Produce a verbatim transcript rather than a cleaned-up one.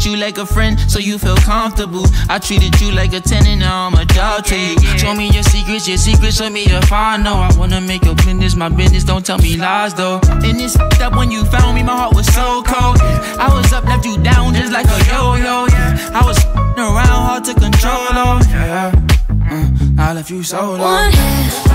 you like a friend, so you feel comfortable. I treated you like a tenant, now I'm a dog to you. Show me your secrets, your secrets, show me if I know. I wanna make your business my business, don't tell me lies though. And it's up when you found me, my heart was so cold. I was up, left you down just like a yo-yo, yeah. I was around, hard to control, oh, yeah. uh, I left you so low.